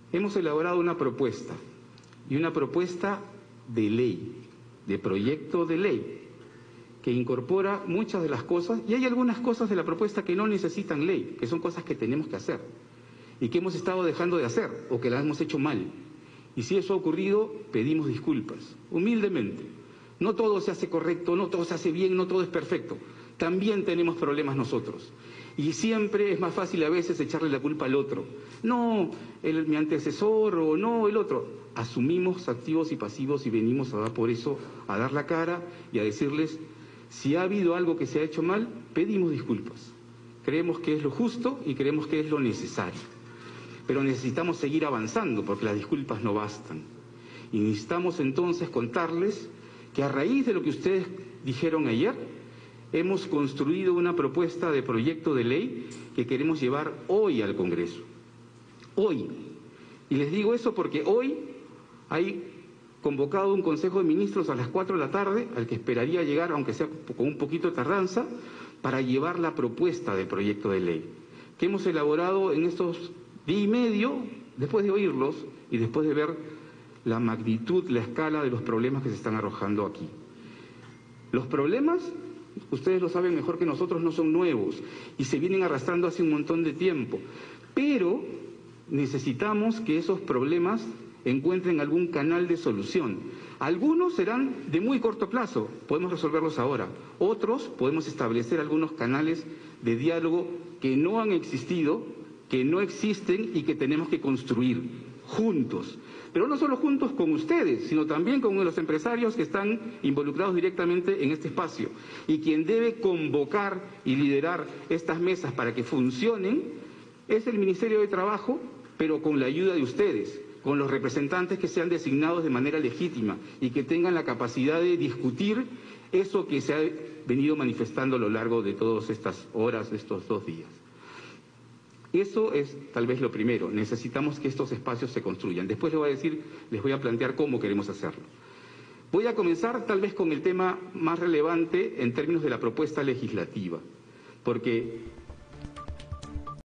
Hemos elaborado una propuesta, y una propuesta de ley, de proyecto de ley, que incorpora muchas de las cosas, y hay algunas cosas de la propuesta que no necesitan ley, que son cosas que tenemos que hacer, y que hemos estado dejando de hacer, o que las hemos hecho mal. Y si eso ha ocurrido, pedimos disculpas, humildemente. No todo se hace correcto, no todo se hace bien, no todo es perfecto. También tenemos problemas nosotros. Y siempre es más fácil a veces echarle la culpa al otro. No, mi antecesor o no el otro. Asumimos activos y pasivos y venimos a dar por eso, a dar la cara y a decirles, si ha habido algo que se ha hecho mal, pedimos disculpas. Creemos que es lo justo y creemos que es lo necesario. Pero necesitamos seguir avanzando porque las disculpas no bastan. Y necesitamos entonces contarles que a raíz de lo que ustedes dijeron ayer, hemos construido una propuesta de proyecto de ley que queremos llevar hoy al Congreso. Hoy. Y les digo eso porque hoy hay convocado un Consejo de Ministros a las 4 de la tarde, al que esperaría llegar, aunque sea con un poquito de tardanza, para llevar la propuesta de proyecto de ley, que hemos elaborado en estos día y medio, después de oírlos y después de ver la magnitud, la escala de los problemas que se están arrojando aquí. Los problemas, ustedes lo saben mejor que nosotros, no son nuevos y se vienen arrastrando hace un montón de tiempo, pero necesitamos que esos problemas encuentren algún canal de solución. Algunos serán de muy corto plazo, podemos resolverlos ahora. Otros podemos establecer algunos canales de diálogo que no han existido, que no existen y que tenemos que construir juntos. Pero no solo juntos con ustedes, sino también con los empresarios que están involucrados directamente en este espacio. Y quien debe convocar y liderar estas mesas para que funcionen es el Ministerio de Trabajo, pero con la ayuda de ustedes, con los representantes que sean designados de manera legítima y que tengan la capacidad de discutir eso que se ha venido manifestando a lo largo de todas estas horas, de estos 2 días. Eso es tal vez lo primero, necesitamos que estos espacios se construyan. Después les voy a plantear cómo queremos hacerlo. Voy a comenzar tal vez con el tema más relevante en términos de la propuesta legislativa, porque